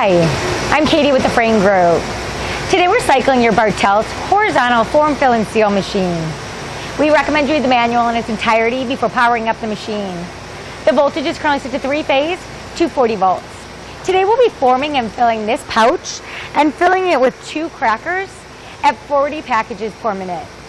Hi, I'm Katie with the Frain Group. Today we're cycling your Bartelt horizontal form, fill, and seal machine. We recommend you read the manual in its entirety before powering up the machine. The voltage is currently set to 3-phase, 240 volts. Today we'll be forming and filling this pouch and filling it with 2 crackers at 40 packages per minute.